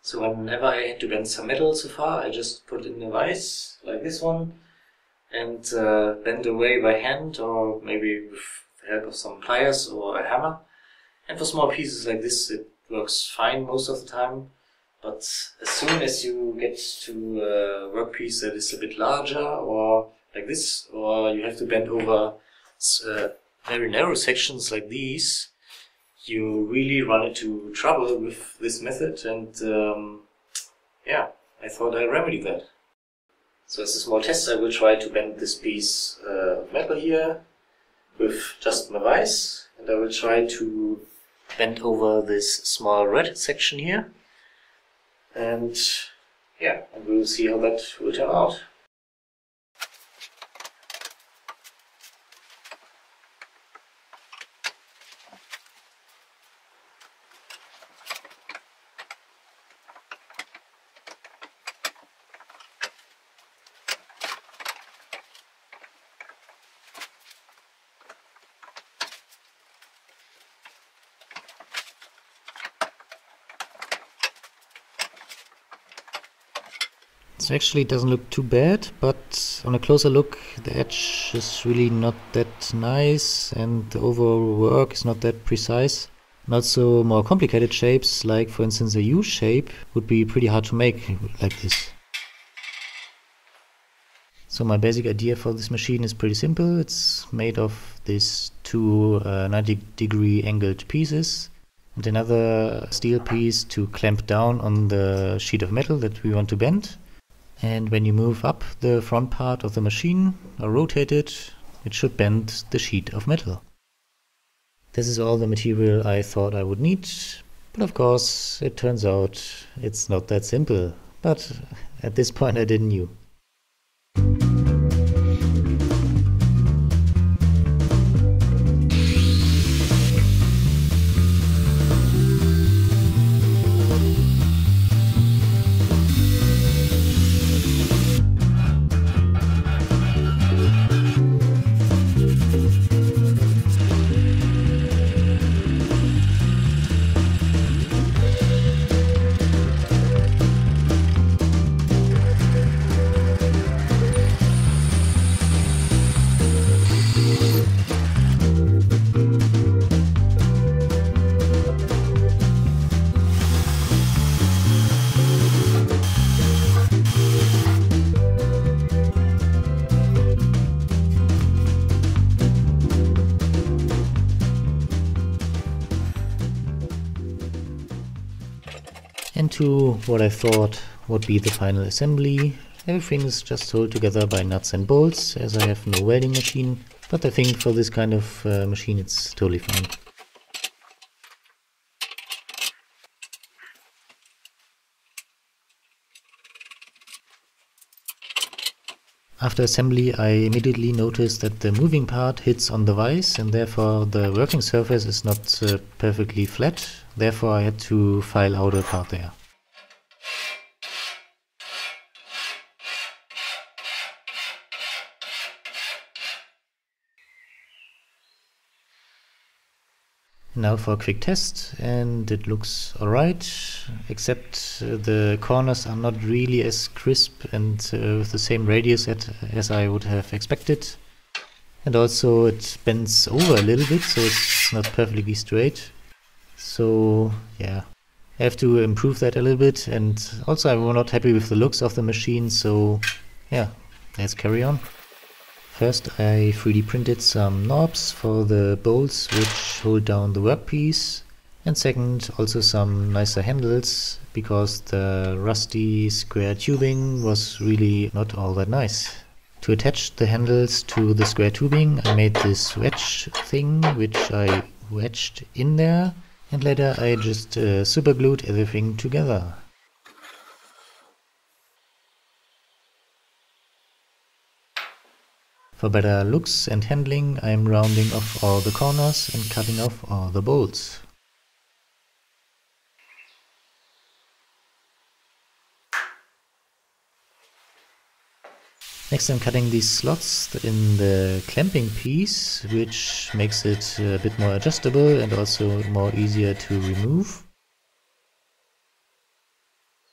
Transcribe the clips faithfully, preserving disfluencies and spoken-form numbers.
So whenever I had to bend some metal so far, I just put in a vise, like this one, and uh, bend away by hand, or maybe with the help of some pliers or a hammer. And for small pieces like this, it works fine most of the time. But as soon as you get to a workpiece that is a bit larger, or like this, or you have to bend over uh, very narrow sections like these, you really run into trouble with this method, and um, yeah, I thought I'd remedy that. So as a small test, I will try to bend this piece uh, of metal here with just my vise, and I will try to bend over this small red section here, and yeah, and we'll see how that will turn out. It actually doesn't look too bad, but on a closer look the edge is really not that nice and the overall work is not that precise. And also more complicated shapes, like for instance a U shape, would be pretty hard to make like this. So my basic idea for this machine is pretty simple. It's made of these two uh, ninety degree angled pieces and another steel piece to clamp down on the sheet of metal that we want to bend. And when you move up the front part of the machine or rotate it, it should bend the sheet of metal. This is all the material I thought I would need, but of course it turns out it's not that simple, but at this point I didn't know. And to what I thought would be the final assembly. Everything is just held together by nuts and bolts, as I have no welding machine, but I think for this kind of uh, machine it's totally fine. After assembly I immediately noticed that the moving part hits on the vise and therefore the working surface is not uh, perfectly flat, therefore I had to file out a part there. Now for a quick test, and it looks alright, except uh, the corners are not really as crisp and uh, with the same radius at, as I would have expected. And also it bends over a little bit, so it's not perfectly straight. So yeah, I have to improve that a little bit, and also I'm not happy with the looks of the machine, so yeah, let's carry on. First I three D printed some knobs for the bolts which hold down the workpiece, and second also some nicer handles, because the rusty square tubing was really not all that nice. To attach the handles to the square tubing I made this wedge thing which I wedged in there, and later I just uh, super glued everything together. For better looks and handling, I am rounding off all the corners and cutting off all the bolts. Next I'm cutting these slots in the clamping piece, which makes it a bit more adjustable and also more easier to remove.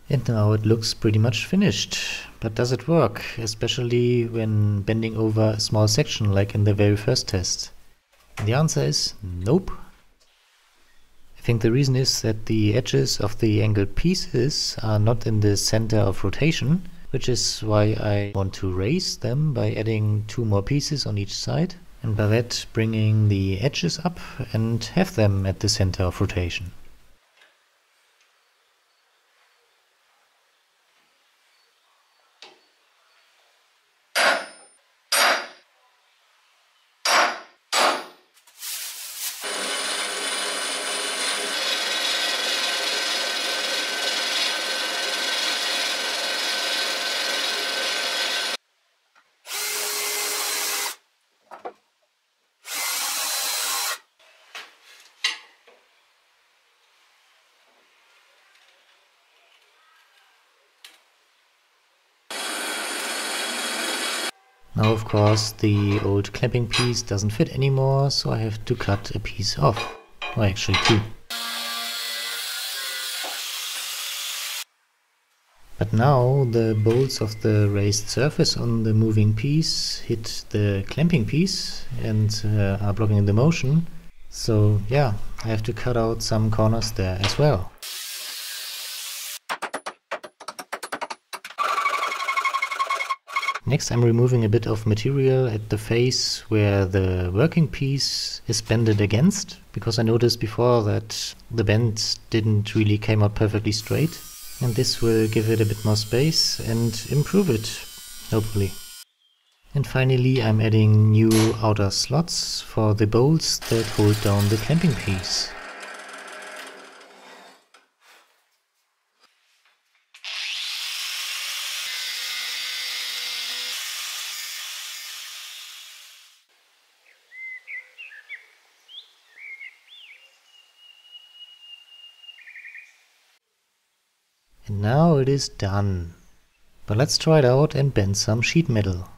And now it looks pretty much finished. But does it work, especially when bending over a small section like in the very first test? And the answer is nope. I think the reason is that the edges of the angled pieces are not in the center of rotation, which is why I want to raise them by adding two more pieces on each side, and by that bringing the edges up and have them at the center of rotation. Now of course the old clamping piece doesn't fit anymore, so I have to cut a piece off. Or actually two. But now the bolts of the raised surface on the moving piece hit the clamping piece and uh, are blocking the motion. So yeah, I have to cut out some corners there as well. Next I'm removing a bit of material at the face where the working piece is bended against, because I noticed before that the bend didn't really came out perfectly straight, and this will give it a bit more space and improve it, hopefully. And finally I'm adding new outer slots for the bolts that hold down the clamping piece. And now it is done. But let's try it out and bend some sheet metal.